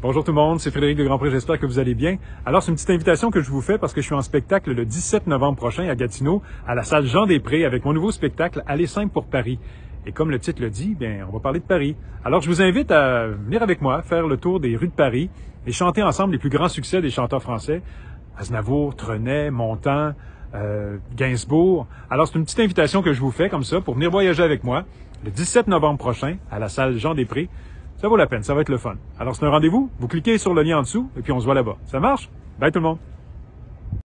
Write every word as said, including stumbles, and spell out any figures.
Bonjour tout le monde, c'est Frédéric de Grandpré, j'espère que vous allez bien. Alors, c'est une petite invitation que je vous fais parce que je suis en spectacle le dix-sept novembre prochain à Gatineau, à la salle Jean-Després, avec mon nouveau spectacle « Aller simple pour Paris ». Et comme le titre le dit, bien, on va parler de Paris. Alors, je vous invite à venir avec moi, faire le tour des rues de Paris et chanter ensemble les plus grands succès des chanteurs français. Aznavour, Trenet, Montand, euh, Gainsbourg. Alors, c'est une petite invitation que je vous fais comme ça pour venir voyager avec moi le dix-sept novembre prochain à la salle Jean-Després. Ça vaut la peine, ça va être le fun. Alors, c'est un rendez-vous. Vous cliquez sur le lien en dessous et puis on se voit là-bas. Ça marche? Bye tout le monde!